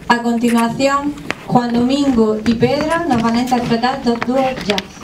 A continuación, Juan Domingo y Pedro nos van a interpretar dos dúos jazz.